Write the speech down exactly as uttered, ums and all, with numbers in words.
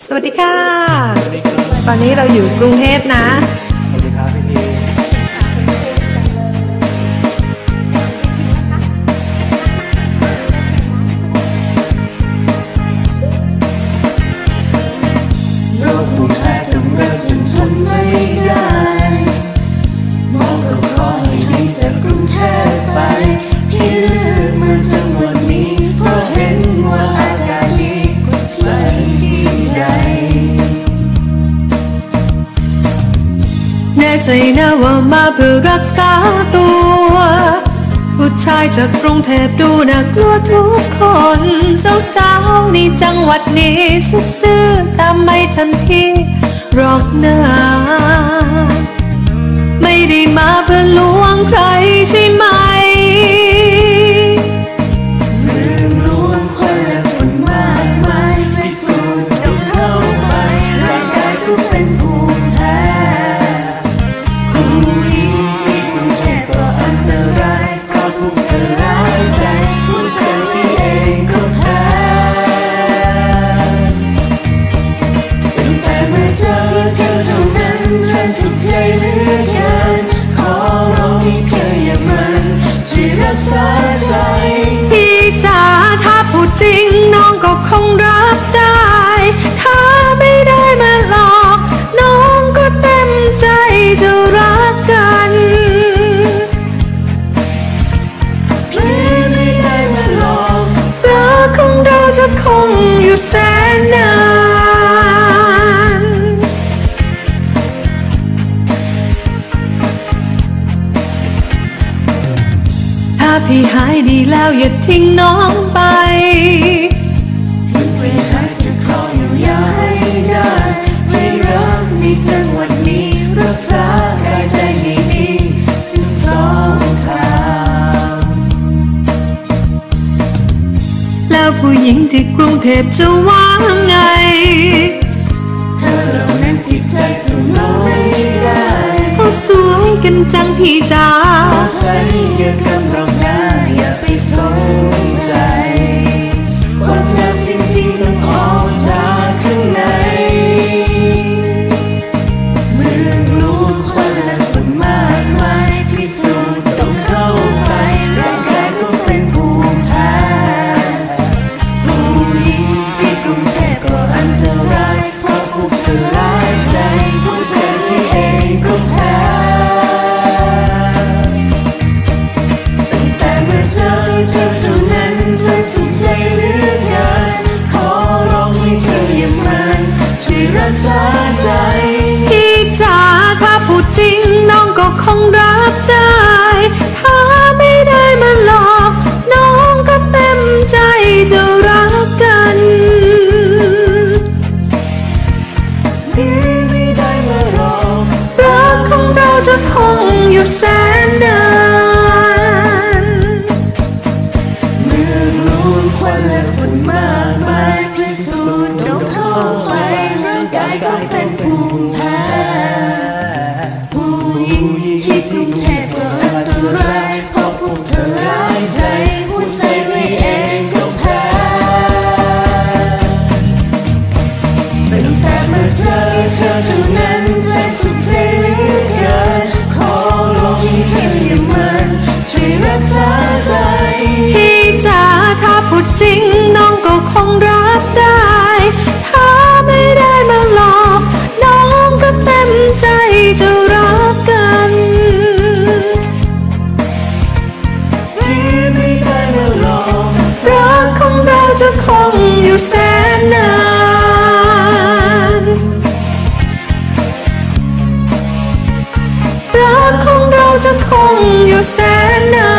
สวัสดีค่ะตอนนี้เราอยู่กรุงเทพนะสวัสดีครับพี่พีโรคภูมิแพ้กำเริบจนทนไม่ได้หมอก็ขอให้หนีจากกรุงเทพไปพี่เลือกมาจังหวัดนี้เพราะเห็นว่าอากาศดีกว่าที่ใดแน่ใจนะว่ามาเพื่อรักษาตัวผู้ชายจากกรุงเทพดูน่ากลัวทุกคนสาวๆในจังหวัดนี้ซื่อๆตามไม่ทันทีหรอกนะไม่ได้มาเพื่อลวงใครใช่ไหมเรื่องลวงควันและฝุ่นมากมายพิสูจน์ต้องเข้าไปร่างกายก็เป็นภูมิแพ้ผู้หญิงที่กรุงเทพก็อันตรายเพราะพวกเธอร้ายใจหัวใจพี่เองก็แพ้ตั้งแต่เมื่อเจอเธอเท่านั้นฉันสุขใจเหลือเกินขอร้องให้เธออย่ามันช่วยรักษาใจพี่จ๋าถ้าพูดจริงน้องก็คงรับได้ถ้าไม่ได้มาหลอกน้องก็เต็มใจจะรักกันพี่ไม่ได้มาหลอกรักของเราจะคงอยู่แสนนานถ้าพี่หายดีแล้วอย่าทิ้งน้องไปถึงเวลาจะขออยู่ยาวให้ได้ไม่รักในจังหวัดนี้รักษากายใจให้ดีจึงสองทางแล้วผู้หญิงที่กรุงเทพจะว่าไงเธอเหล่านั้นจิตใจสู้น้อยได้เขาสวยกันจังพี่จ๋าใส่อย่าคำร้องไห้อย่าไปสนใจความงามจริงๆต้องออกจากข้างในเมืองหลวงควันและฝุ่นมากมายพิสูจน์ต้องเข้าไปร่างกายก็เป็นภูมิแพ้ผู้หญิงที่กรุงเทพก็อันตรายเพราะพวกเธอร้ายใจหัวใจพี่เองก็แพ้ตั้งแต่เมื่อเจอเธอเท่านั้นฉันสุขใจเหลือเกินขอร้องให้เธออย่ามันช่วยรักษาใจพี่จ๋าถ้าพูดจริงน้องก็คงรับได้ถ้าไม่ได้มาหลอกน้องก็เต็มใจจะรักกันพี่ไม่ได้มาหลอกรักของเราจะคงอยู่แสนนานเมืองหลวงควันและฝุ่นมากมายพิสูจน์ต้องเข้าไปร่างกายก็เป็นภูมิแพ้ผู้หญิงที่กรุงเทพก็อันตรายเพราะพวกเธอร้ายใจหัวใจพี่เองก็แพ้ตั้งแต่เมื่อเจอเธอเท่านั้นใจสุขใจเหลือเกินขอร้องให้เธออย่ามันช่วยรักษาใจพี่จ๋าถ้าพูดจริงน้องก็คงรับได้ถ้าไม่ได้มาหลอกน้องก็เต็มใจจะรักกันพี่ไม่ได้มาหลอกรักของเราจะคงอยู่แสนนานรักของเราจะคงอยู่แสนนาน